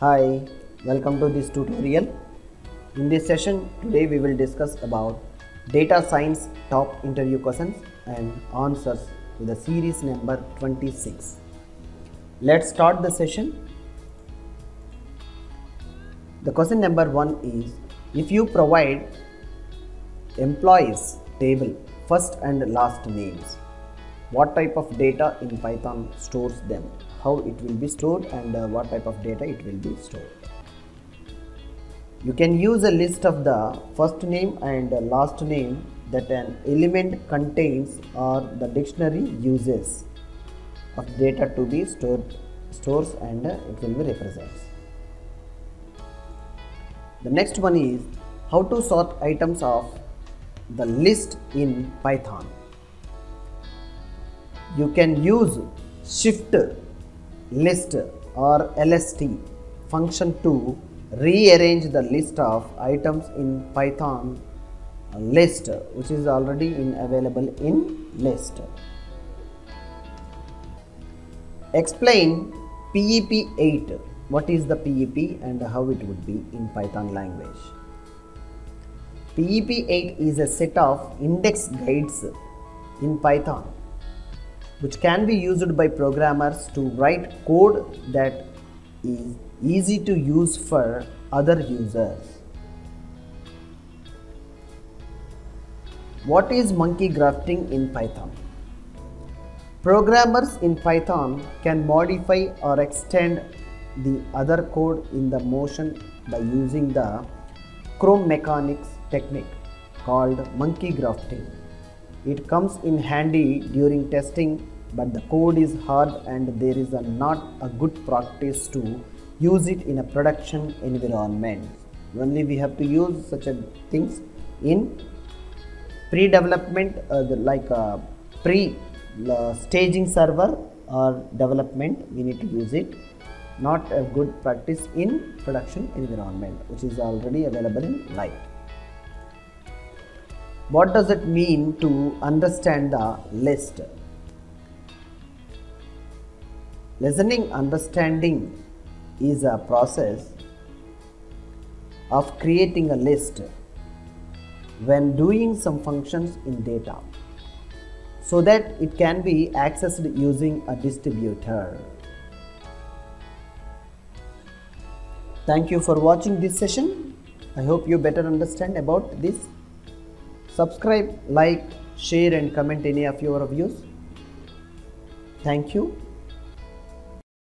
Hi, welcome to this tutorial. In this session today we will discuss about data science top interview questions and answers to the series number 26. Let's start the session. The question number 1 is, if you provide employees table first and last names, what type of data in Python stores them, how it will be stored, and what type of data it will be stored. You can use a list of the first name and last name that an element contains or the dictionary uses of data to be stores and it will be represents. The next one is how to sort items of the list in Python. You can use shift list or LST function to rearrange the list of items in Python list, which is already available in list. Explain PEP8. What is the PEP and how it would be in Python language? PEP8 is a set of index guides in Python which can be used by programmers to write code that is easy to use for other users. What is monkey grafting in Python? Programmers in Python can modify or extend the other code in the motion by using the Chrome mechanics technique called monkey grafting. It comes in handy during testing, but the code is hard and there is not a good practice to use it in a production environment. Only we have to use such things in pre-development, like pre-staging server or development. We need to use it. Not a good practice in production environment, which is already available in live. What does it mean to understand the list? Listening understanding is a process of creating a list when doing some functions in data so that it can be accessed using a distributor. Thank you for watching this session. I hope you better understand about this. Subscribe, like, share and comment any of your views. Thank you.